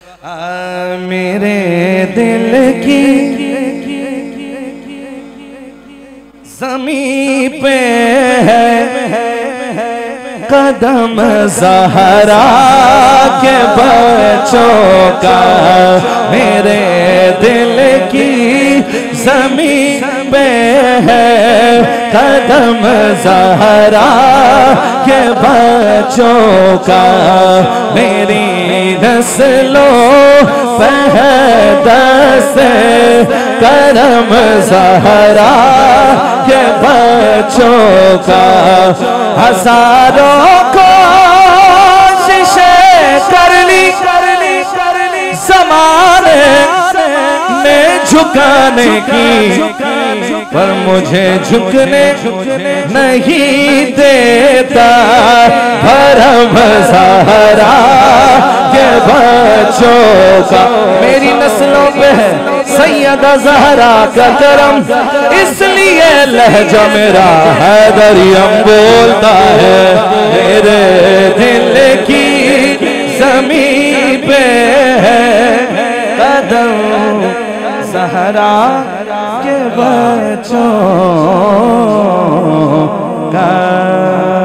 मेरे दिल की ज़मीं पे है कदम ज़हरा के बच्चों का। मेरे दिल की ज़मीं पे है कदम ज़हरा के बच्चों का। मेरी नस्लों पे है दस्त करम ज़हरा के बच्चों का। हजारों कोशिशें कर ली ज़माने ने झुकाने की, पर मुझे झुकने नहीं देता भरम ज़हरा के बच्चों का। मेरी नस्लों पे है सैयदा ज़हरा का करम, इसलिए लहजा मेरा हैदरियम बोलता है। मेरे दिल की ज़मीं पे है कदम ज़हरा के बच्चों का।